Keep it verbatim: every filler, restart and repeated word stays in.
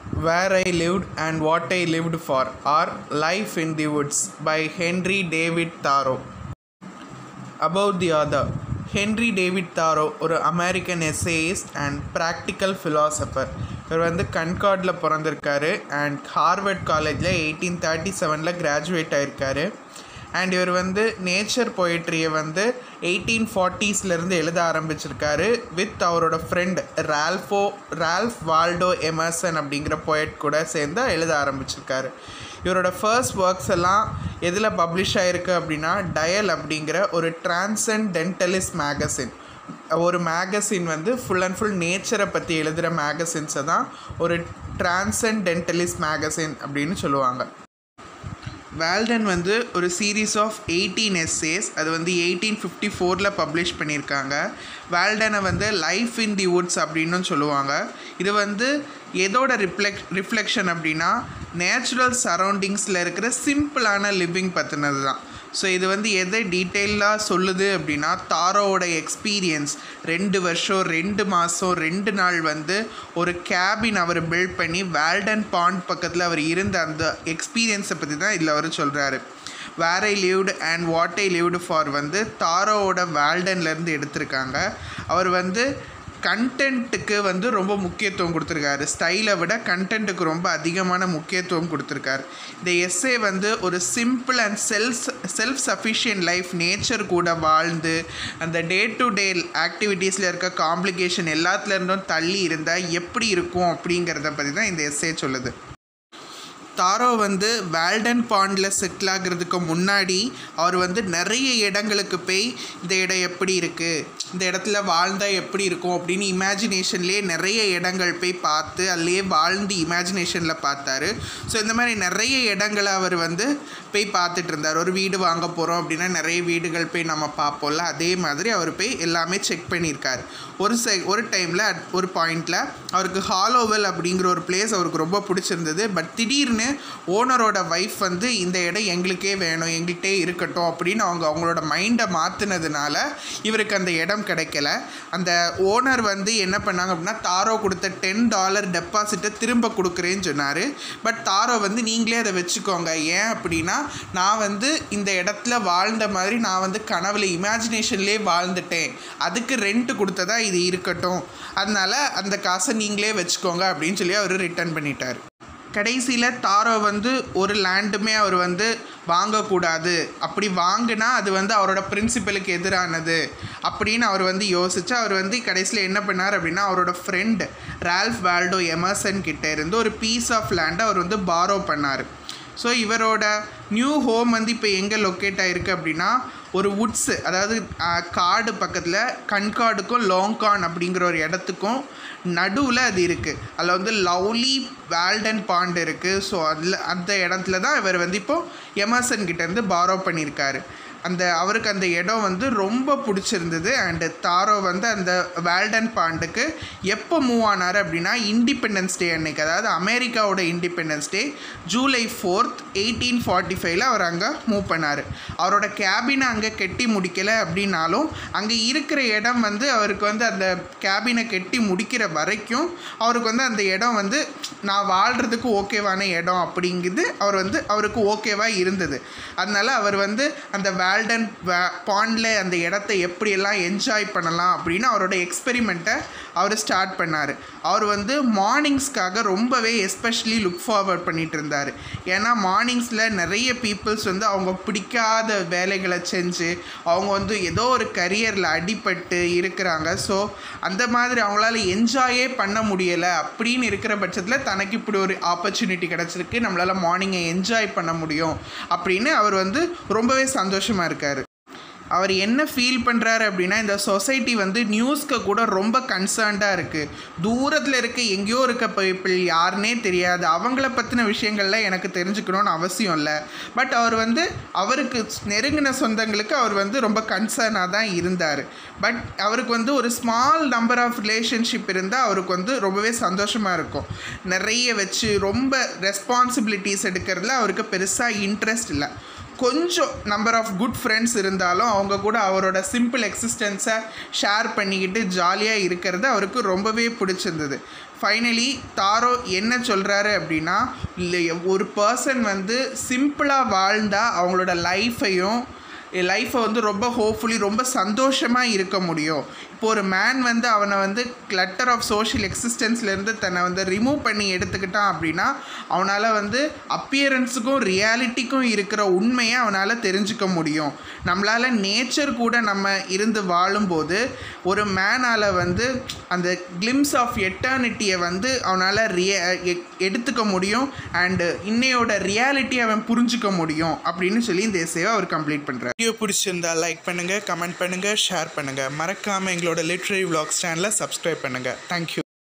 Where I Lived and What I Lived For, or Life in the Woods by Henry David Thoreau. About the author. Henry David Thoreau ஒரு American essayist and practical philosopher. இவர் வந்து கன்கார்டில் பிறந்திருக்காரு and Harvard காலேஜில் eighteen thirty செவனில் graduate ஆகிருக்காரு. And இவர் வந்து நேச்சர் பொயட்ரியை வந்து எயிட்டீன் ஃபார்ட்டிஸ்லேருந்து எழுத ஆரம்பிச்சிருக்காரு வித் அவரோட ஃப்ரெண்ட் ரால்ஃபோ ரால்ஃப் வால்டோ எமர்சன் அப்படிங்கிற பொயட் கூட சேர்ந்து எழுத ஆரம்பிச்சிருக்காரு. இவரோட ஃபர்ஸ்ட் ஒர்க்ஸ் எல்லாம் எதில் பப்ளிஷ் ஆகிருக்கு அப்படின்னா டயல் அப்படிங்கிற ஒரு டிரான்சென்டென்டலிஸ்ட் மேகசின், ஒரு மேகசின் வந்து ஃபுல் அண்ட் ஃபுல் நேச்சரை பற்றி எழுதுகிற மேகசின்ஸை தான் ஒரு டிரான்சென்டென்டலிஸ்ட் மேகசின் அப்படின்னு சொல்லுவாங்க. வால்டன் வந்து ஒரு சீரீஸ் ஆஃப் எயிட்டீன் எஸ்ஸேஸ் அது வந்து எயிட்டீன் ஃபிஃப்டி ஃபோரில் பப்ளிஷ் பண்ணியிருக்காங்க. வால்டனை வந்து லைஃப் இன் தி வுட்ஸ் அப்படின்னு சொல்லுவாங்க. இது வந்து எதோட ரிஃப்ளெக் ரிஃப்ளெக்ஷன் அப்படின்னா நேச்சுரல் சரௌண்டிங்ஸில் இருக்கிற சிம்பிளான லிவிங் பற்றினது தான். ஸோ இது வந்து எதை டீட்டெயிலாக சொல்லுது அப்படின்னா தாரோவோட எக்ஸ்பீரியன்ஸ் ரெண்டு வருஷம் ரெண்டு மாதம் ரெண்டு நாள் வந்து ஒரு கேபின் அவர் பில்ட் பண்ணி வால்டன் பாண்ட் பக்கத்தில் அவர் இருந்த அந்த எக்ஸ்பீரியன்ஸை பற்றி தான் இதில் அவர் சொல்கிறாரு. Where I lived and what I lived for வந்து தாரோவோட வால்டன்லேருந்து எடுத்திருக்காங்க. அவர் வந்து கண்டென்ட்டுக்கு வந்து ரொம்ப முக்கியத்துவம் கொடுத்துருக்காரு. ஸ்டைலை விட கண்டென்ட்டுக்கு ரொம்ப அதிகமான முக்கியத்துவம் கொடுத்துருக்காரு. இந்த எஸ்ஸே வந்து ஒரு simple and self self sufficient life nature கூட வாழ்ந்து அந்த டே டு டே ஆக்டிவிட்டீஸில் இருக்க காம்ப்ளிகேஷன் எல்லாத்துலேருந்தும் தள்ளி இருந்தால் எப்படி இருக்கும் அப்படிங்கிறத பற்றி தான் இந்த எஸ்ஸே சொல்லுது. தாரோ வந்து வால்டன் பாண்டில் செட்டில் ஆகிறதுக்கு முன்னாடி அவர் வந்து நிறைய இடங்களுக்கு போய் இந்த இடம் எப்படி இருக்குது, இந்த இடத்துல வாழ்ந்தால் எப்படி இருக்கும் அப்படின்னு இமேஜினேஷன்லேயே நிறைய இடங்கள் போய் பார்த்து அதுலேயே வாழ்ந்து இமேஜினேஷனில் பார்த்தாரு. ஸோ இந்த மாதிரி நிறைய இடங்களை அவர் வந்து போய் பார்த்துட்டு இருந்தார். ஒரு வீடு வாங்க போகிறோம் அப்படின்னா நிறைய வீடுகள் போய் நம்ம பார்ப்போம்ல, அதே மாதிரி அவர் போய் எல்லாமே செக் பண்ணியிருக்காரு. ஒரு செ ஒரு டைமில் ஒரு பாயிண்டில் அவருக்கு ஹாலோவெல் அப்படிங்கிற ஒரு பிளேஸ் அவருக்கு ரொம்ப பிடிச்சிருந்தது. பட் திடீர்னு ஓனரோட ஒய்ஃப் வந்து இந்த இடம் எங்களுக்கே வேணும், எங்கள்கிட்டே இருக்கட்டும் அப்படின்னு அவங்க அவங்களோட மைண்டை மாற்றினதுனால இவருக்கு அந்த இடம் கிடைக்கல. அந்த ஓனர் வந்து என்ன பண்ணாங்க அப்படின்னா தாரோ கொடுத்த டென் டாலர் டெபாசிட்டை திரும்ப கொடுக்குறேன்னு சொன்னார். பட் தாரோ வந்து நீங்களே அதை வச்சுக்கோங்க, ஏன் அப்படின்னா நான் வந்து இந்த இடத்துல வாழ்ந்த மாதிரி நான் வந்து கனவுல இமேஜினேஷன்லேயே வாழ்ந்துட்டேன், அதுக்கு ரெண்ட் கொடுத்ததா இது இருக்கட்டும், அதனால் அந்த காசை நீங்களே வச்சுக்கோங்க அப்படின்னு சொல்லி அவர் ரிட்டர்ன் பண்ணிட்டார். கடைசியில் தாரோ வந்து ஒரு லேண்டுமே அவர் வந்து வாங்கக்கூடாது, அப்படி வாங்கினா அது வந்து அவரோட பிரின்சிபலுக்கு எதிரானது அப்படின்னு அவர் வந்து யோசிச்சு அவர் வந்து கடைசியில் என்ன பண்ணார் அப்படின்னா அவரோட ஃப்ரெண்ட் ரால்ஃப் வால்டோ எமர்சன் கிட்டே இருந்து ஒரு பீஸ் ஆஃப் லேண்டை அவர் வந்து பாரோ பண்ணார். ஸோ இவரோட நியூ ஹோம் வந்து இப்போ எங்கே லொக்கேட் ஆகிருக்கு அப்படின்னா ஒரு வுட்ஸு, அதாவது காடு பக்கத்தில் கன்கார்டுக்கும் லாங்கான் அப்படிங்கிற ஒரு இடத்துக்கும் நடுவில் அது இருக்குது. அதில் வந்து லவ்லி வால்டன் பாண்ட் இருக்குது. ஸோ அதில் அந்த இடத்துல தான் இவர் வந்து இப்போது எமர்சன் கிட்டேருந்து பாரோ பண்ணியிருக்காரு. அந்த அவருக்கு அந்த இடம் வந்து ரொம்ப பிடிச்சிருந்தது. அண்டு தாரோ வந்து அந்த வால்டன் பாண்டுக்கு எப்போ மூவ் ஆனார் அப்படின்னா இண்டிபெண்டன்ஸ் டே அன்னைக்கு, அதாவது அமெரிக்காவோட independence day July fourth eighteen forty ஃபைவ்ல அவர் அங்கே மூவ் பண்ணார். அவரோட கேபினை அங்கே கெட்டி முடிக்கலை அப்படின்னாலும் அங்கே இருக்கிற இடம் வந்து அவருக்கு வந்து அந்த கேபினை கெட்டி முடிக்கிற வரைக்கும் அவருக்கு வந்து அந்த இடம் வந்து நான் வாழ்கிறதுக்கு ஓகேவான இடம் அப்படிங்கிறது அவர் வந்து அவருக்கு ஓகேவாக இருந்தது. அதனால் அவர் வந்து அந்த வால்டன் பாண்டில் அந்த இடத்த எப்படியெல்லாம் என்ஜாய் பண்ணலாம் அப்படின்னு அவரோட எக்ஸ்பெரிமெண்ட்டை அவர் ஸ்டார்ட் பண்ணார். அவர் வந்து மார்னிங்ஸ்க்காக ரொம்பவே எஸ்பெஷலி லுக் ஃபார்வர்ட் பண்ணிகிட்டு இருந்தார். ஏன்னா மார்னிங்ஸில் நிறைய பீப்புள்ஸ் வந்து அவங்க பிடிக்காத வேலைகளை செஞ்சு அவங்க வந்து ஏதோ ஒரு கரியரில் அடிபட்டு இருக்கிறாங்க. ஸோ அந்த மாதிரி அவங்களால என்ஜாயே பண்ண முடியலை அப்படின்னு இருக்கிற பட்சத்தில் தனக்கு இப்படி ஒரு ஆப்பர்ச்சுனிட்டி கிடச்சிருக்கு, நம்மளால் மார்னிங்கை என்ஜாய் பண்ண முடியும் அப்படின்னு அவர் வந்து ரொம்பவே சந்தோஷமாக இருக்கார். அவர் என்ன ஃபீல் பண்ணுறாரு அப்படின்னா இந்த சொசைட்டி வந்து நியூஸ்க்கு கூட ரொம்ப கன்சர்ன்டாக இருக்குது. தூரத்தில் இருக்க எங்கேயோ இருக்க பீப்புள் யாருன்னே தெரியாது, அவங்கள பற்றின விஷயங்கள்லாம் எனக்கு தெரிஞ்சுக்கணும்னு அவசியம் இல்லை. பட் அவர் வந்து அவருக்கு நெருங்கின சொந்தங்களுக்கு அவர் வந்து ரொம்ப கன்சர்னாக தான் இருந்தார். பட் அவருக்கு வந்து ஒரு ஸ்மால் நம்பர் ஆஃப் ரிலேஷன்ஷிப் இருந்தால் அவருக்கு வந்து ரொம்பவே சந்தோஷமாக இருக்கும். நிறைய வச்சு ரொம்ப ரெஸ்பான்சிபிலிட்டிஸ் எடுக்கிறதுல அவருக்கு பெருசாக இன்ட்ரெஸ்ட் இல்லை. கொஞ்சம் நம்பர் ஆஃப் குட் ஃப்ரெண்ட்ஸ் இருந்தாலும் அவங்க கூட அவரோட சிம்பிள் எக்ஸிஸ்டன்ஸை ஷேர் பண்ணிக்கிட்டு ஜாலியாக இருக்கிறது அவருக்கு ரொம்பவே பிடிச்சிருந்தது. ஃபைனலி தாரோ என்ன சொல்கிறாரு அப்படின்னா, ஒரு பர்சன் வந்து சிம்பிளாக வாழ்ந்தால் அவங்களோட லைஃப்பையும் லைஃப்பை வந்து ரொம்ப ஹோப்ஃபுல்லி ரொம்ப சந்தோஷமாக இருக்க முடியும். இப்போ ஒரு மேன் வந்து அவனை வந்து கிளட்டர் ஆஃப் சோஷியல் எக்ஸிஸ்டன்ஸ்லேருந்து தன்னை வந்து ரிமூவ் பண்ணி எடுத்துக்கிட்டான் அப்படின்னா அவனால் வந்து அப்பியரன்ஸுக்கும் ரியாலிட்டிக்கும் இருக்கிற உண்மையை அவனால் தெரிஞ்சுக்க முடியும். நம்மளால் நேச்சர் கூட நம்ம இருந்து வாழும்போது ஒரு மேனால் வந்து அந்த கிளிம்ஸ் ஆஃப் எட்டர்னிட்டியை வந்து அவனால் ரியா எடுத்துக்க முடியும் அண்டு இன்னையோட ரியாலிட்டியை அவன் புரிஞ்சுக்க முடியும் அப்படின்னு சொல்லி இந்த எஸ்ஸேவை அவர் கம்ப்ளீட் பண்ணுறார். வீடியோ பிடிச்சிருந்தா லைக் பண்ணுங்கள், கமெண்ட் பண்ணுங்கள், ஷேர் பண்ணுங்கள். மறக்காமல் எங்களோட லிட்ரரி விளாக்ஸ் சேனலை சப்ஸ்கிரைப் பண்ணுங்கள். தேங்க்யூ.